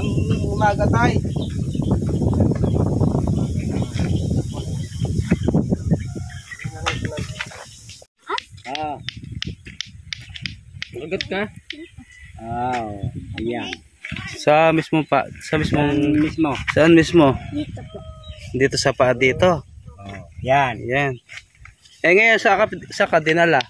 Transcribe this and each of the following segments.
ng umaga tayo. Magat ka? Ayan. Sa mismo pa, sa mismong Mismo. saan mismo? Dito po. Dito sa paa dito. Yan. Yan. Eh ngayon sa kadinala.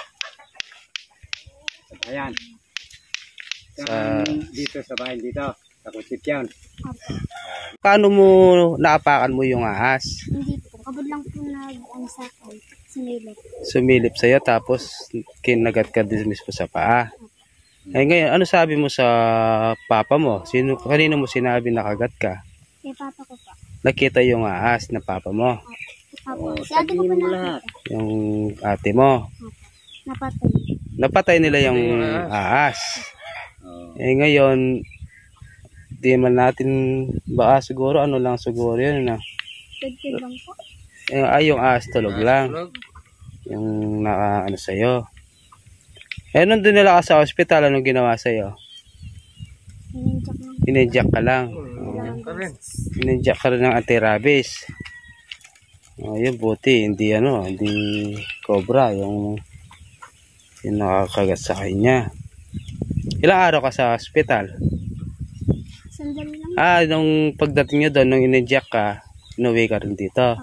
Ayan. Sa Dito sa bahay dito. Sa kusip yan. Opo. paano mo naapakan mo yung ahas? Hindi po. Kabod lang po ano sa akin. Sumilip. Sumilip sa'yo tapos kinagat ka din mismo sa paa. Eh ngayon, ano sabi mo sa papa mo? Kanino mo sinabi nakagat ka? Kay papa ko po. Nakita yung ahas na papa mo, Opo. Si ate ko po nakita. yung ate mo. Opo. Napatay. Napatay nila yung ahas. Eh ngayon, di man natin, baka siguro, ano lang siguro yun na. Tudtod lang po. Yung ahas tulog lang. Yung naka, ano sa'yo. Eh nandun nila ka sa ospital, anong ginawa sa'yo? Ininjak lang. Ininjak ka lang. Dalawang beses. Ininjak ka rin ng anti-rabies. Yun, buti, hindi cobra, yung nakakagat sa kanya. Ilang araw ka sa ospital? Sandali lang. Nung pagdating nyo doon, nung inject ka, inuwi ka rin dito.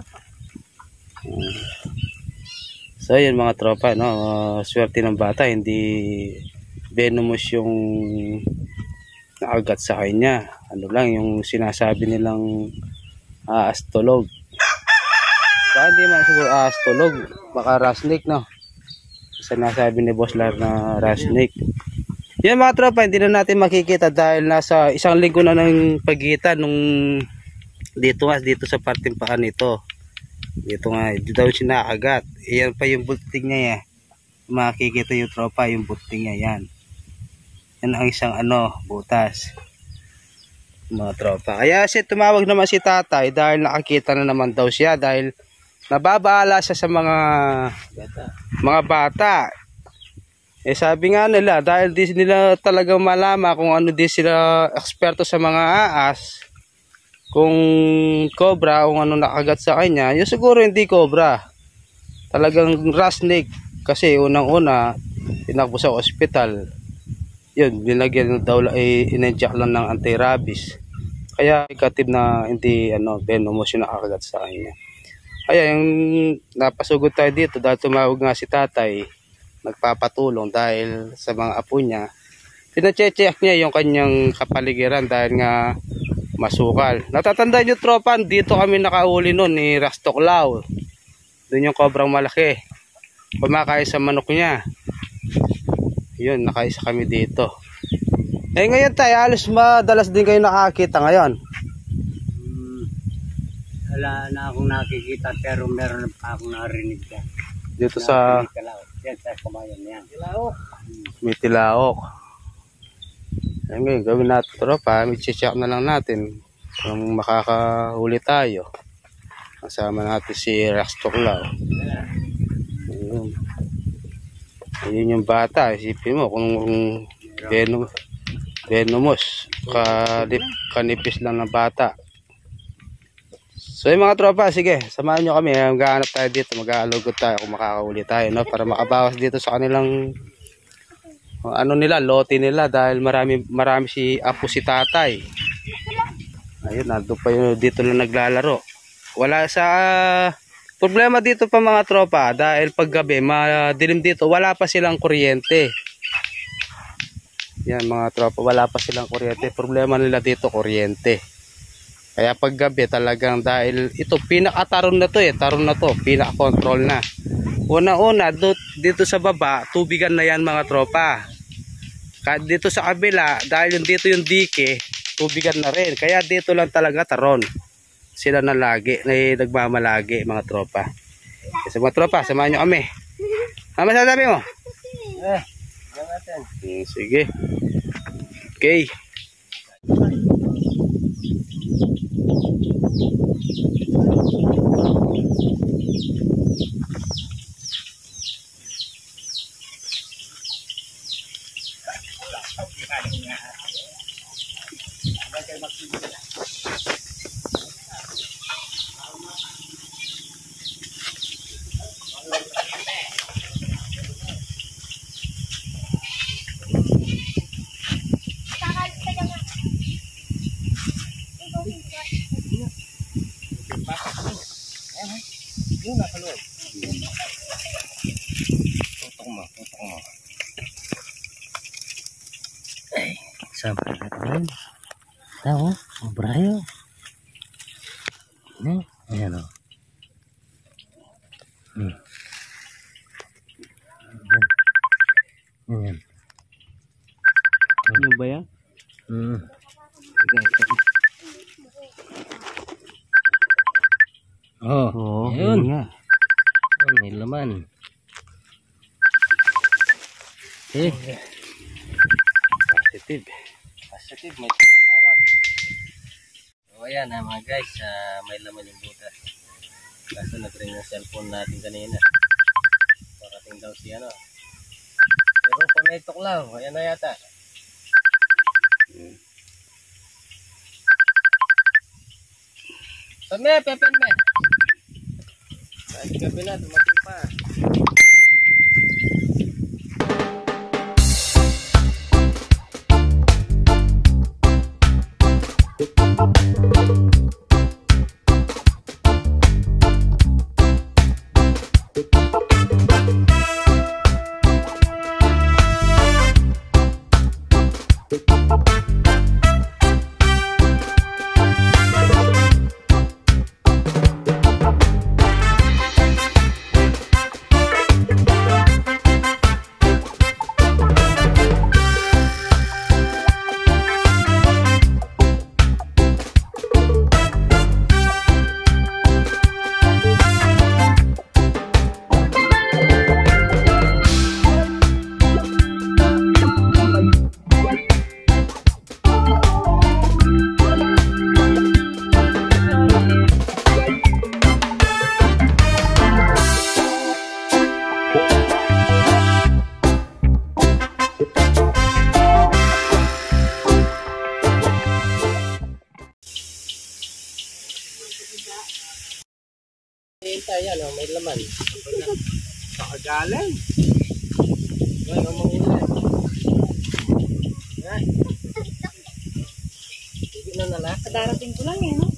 So yun mga tropa, no? Swerte ng bata, hindi venomous yung nakagat sa kanya. Ano lang, yung sinasabi nilang astolog. Baka hindi man siguro astolog, baka rasnik, no? Sinasabi ni Boss Lar na rasnik. Yan mga tropa, hindi na natin makikita dahil nasa isang linggo na ng pagitan nung dito sa parting paan nito. Dito nga, hindi daw siya nakagat. Iyan pa yung bulting niya. Makikita yung tropa, yung bulting niya yan. Yan ang isang butas. Mga tropa. Kaya tumawag naman si tatay dahil nakakita na naman daw siya dahil nababahala siya sa mga bata. Eh sabi nga nila, dahil di nila talaga malama kung ano di sila eksperto sa mga aas, kung cobra, kung ano nakagat sa kanya, yung siguro hindi cobra. Talagang rattlesnake. Kasi unang-una, tinakbo sa ospital. Yun, binagyan daw, in-inject lang ng anti-rabies. Kaya negative na hindi venomous yung nakagat sa kanya. Kaya yung napasugod tayo dito dahil tumawag nga si tatay, nagpapatulong dahil sa mga apo niya. Pinachecheck niya yung kanyang kapaligiran dahil nga masukal. Natatandaan nyo tropa, dito kami nakauli noon ni Rastoklaw. Doon yung cobrang malaki. Kumakain sa manok niya. Yun, nakaisa kami dito. Eh ngayon tayo, halos madalas din kayo nakakita ngayon. Wala na akong nakikita pero meron pa akong narinig dyan. Dito sa Yan sa kumayan yan. may tilaok. Eh ngayon, gawin natin tropa, i-check na lang natin kung makakahuli tayo. Kasama natin si Rastoklaw. Ayun yung bata, isipin mo kung venomous, kanipis lang ng bata. So yung mga tropa, sige, samahan nyo kami. Maghahanap tayo dito, mag-aalugod tayo kung makakahuli tayo, no? Para makabawas dito sa kanilang lote nila dahil marami si apo si tatay. Ayun, nandun pa yun, dito lang naglalaro. Wala sa problema dito pa mga tropa dahil paggabi madilim dito, wala pa silang kuryente. Yan mga tropa, wala pa silang kuryente. Problema nila dito kuryente. Kaya paggabi talagang dahil ito pinaka-taron na to pinaka-control na. Una-una dito sa baba, tubigan na yan mga tropa. Dito sa kabila, dahil dito yung dike, tubigan na rin. Kaya dito lang talaga taron. Sila na lagi, nagmamalagi mga tropa. Kasi mga tropa, samahan nyo kami. Ano masasabi mo? Sige. Okay. Sampai natin. Tahu, brayo. Ini, ayan o. Ayan. Ano ba yan? Oh, yun nga. Oh, may laman. Positive. Positive, may tumatawag. So ayan mga guys, may laman yung butas. Kaso nag-ring yung cellphone natin kanina. Parating daw si ano. Pero kung may tuklaw, ayan na yata. Peme, pepen me. Kahit gabi na, dumating pa. Ayan, may laman. Pakagaling. Ngayon, mangulan. Hindi na nala. Kadarating ko lang eh, no?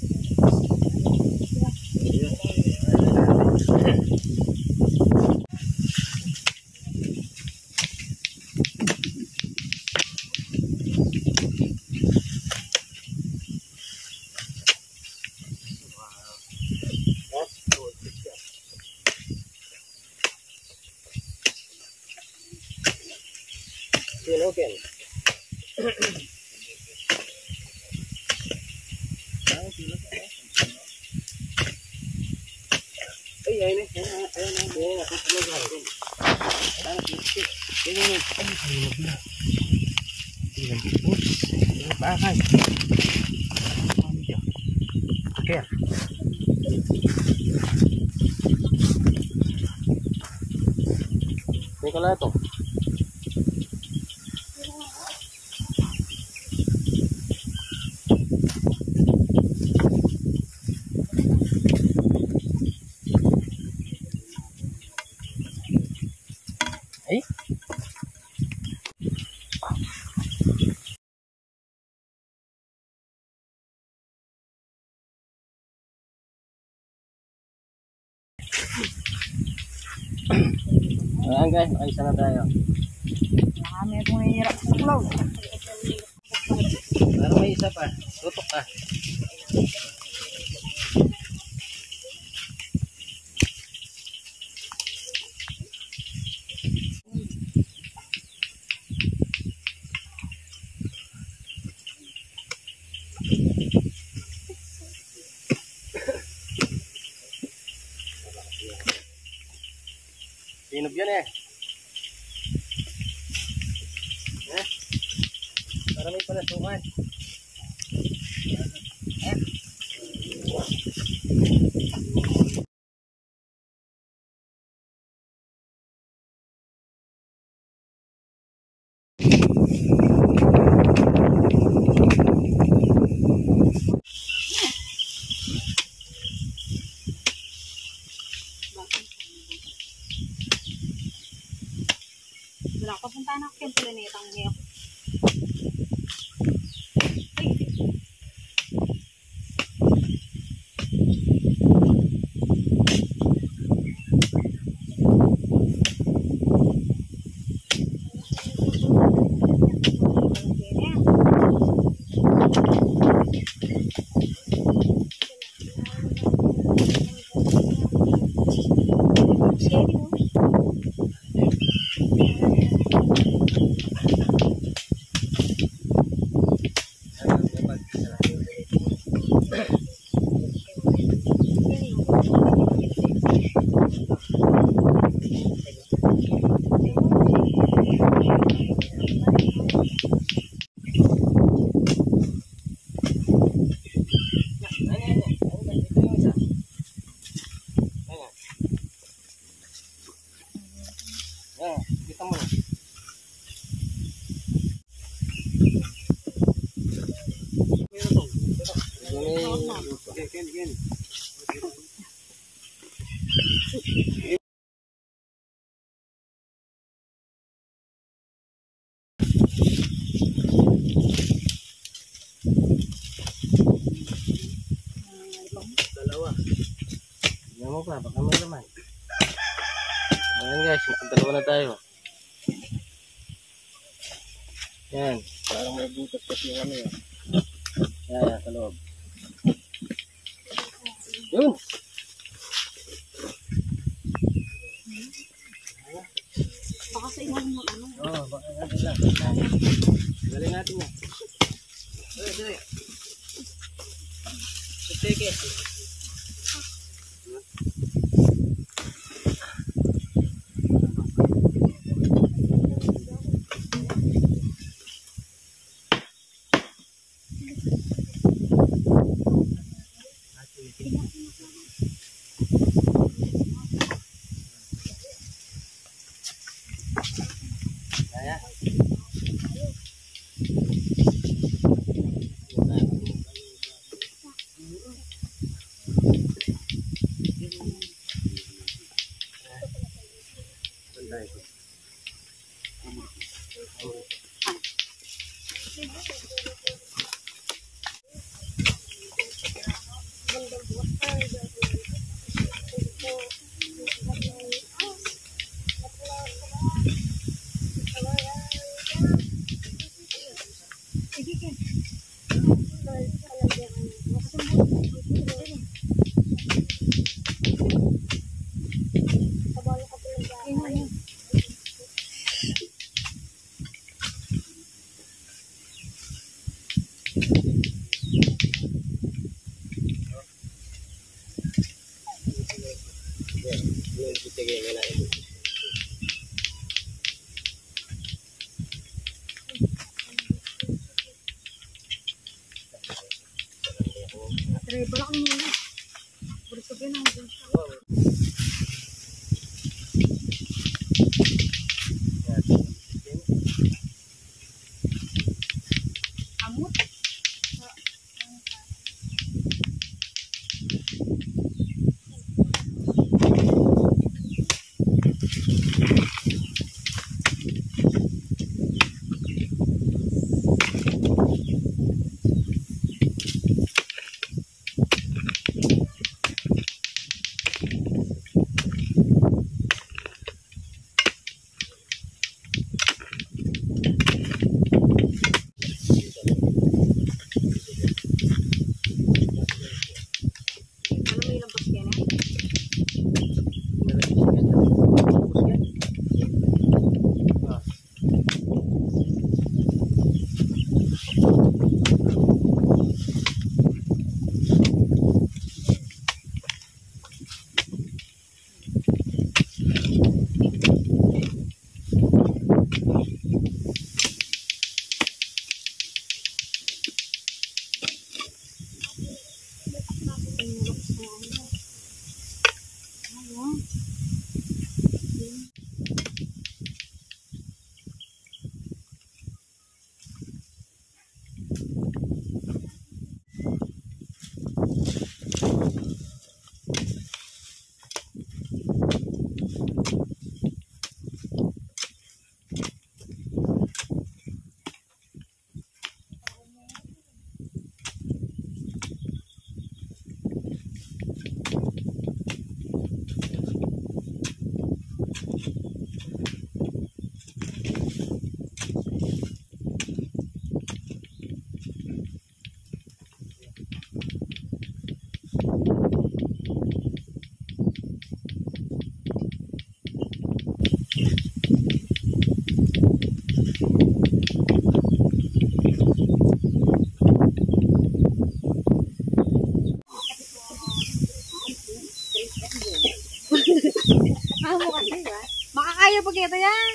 Sinukin. Ini kalau itu. Ayan guys, ayos na tayo. Marami akong hirap sa vlog. Pero may isa pa, tutok ka. Sinop yun eh. Para may palasukan. Kita mo na. Dalawa. Tignan mo pa, baka may laman. Ayan guys, nakadalawa na tayo. Yan, parang may butas kasi yung ano yun. Yan, sa loob. Yun! Baka sa ilalim ng ano. Oo, baka natin lang. Galing natin yan. Dali. Sige. Balak mo muna. Puro sabihin ang doon siya. Amot. ayaw pagkita yan.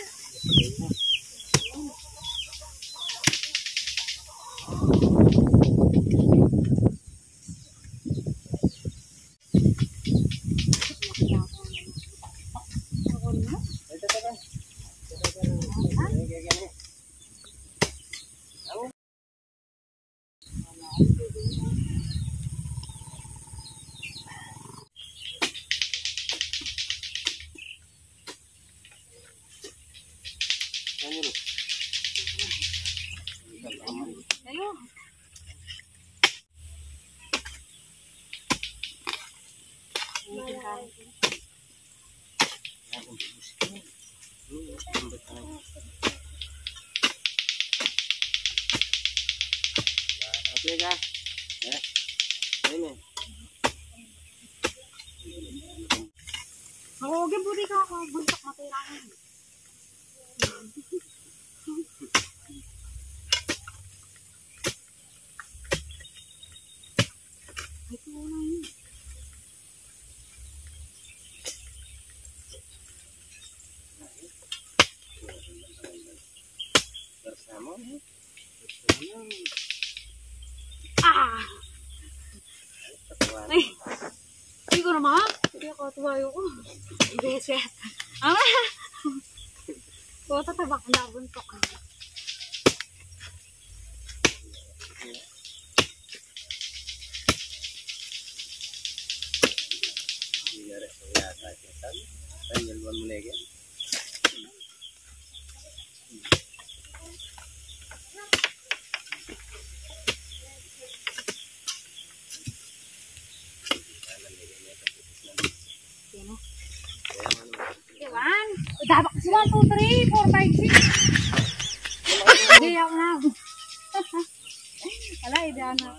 Ayun. Okay ka? Ayun eh. Ako, huwag yung buti ka ako. Buntak matirangan. Ay, tuwa yun. Bersama. Ah! Ay! Hindi ko naman. Hindi ako tuwayo ko. Hindi siya. Ah! Kota tabak na buntok. Iwan. Dabak sila. 2, 3, 4, 5, 6. Hindi ako na. Wala, hindi ako na.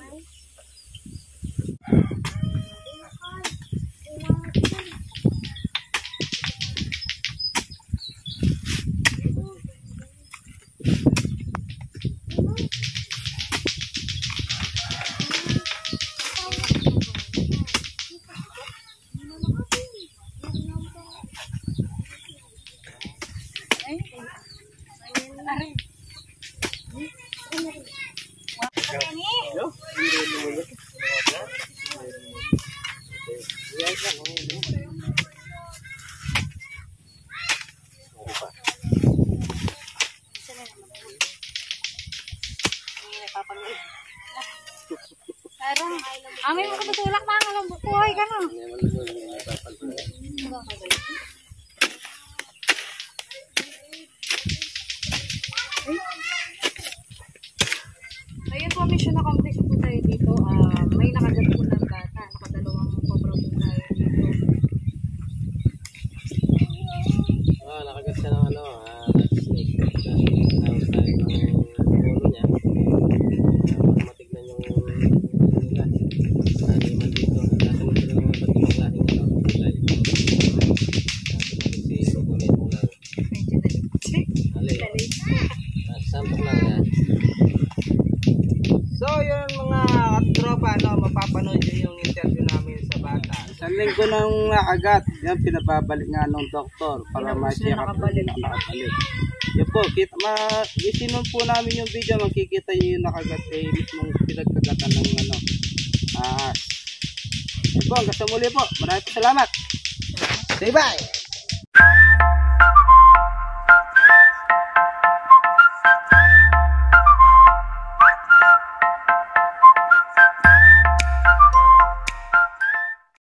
Amin mo katutulak na ang alam buhay ka na. Ayun po, mission na complex po tayo dito. May nakagat po ng bata. Nakadalawang cobra po tayo dito. Nakagat siya ng snake. Tinawag tayo ng ulo niya. Para matignan yung nila. Naniman dito. Nasunod sila ng mga klaseng kulay. Si kulay po lang. Alay. Sampok lang yan. So yun mga katropa, mapapanood nyo yung interview namin sa bata. Isang linggo nang nakagat, yan pinababalik nga ng doktor para ma-check up kung nakabalik. Yan po, isinon po namin yung video, makikita nyo yung nakagat mismong pinagkagatan ng ahas. Yan po, hanggang sa muli po. Maraming salamat. Say bye!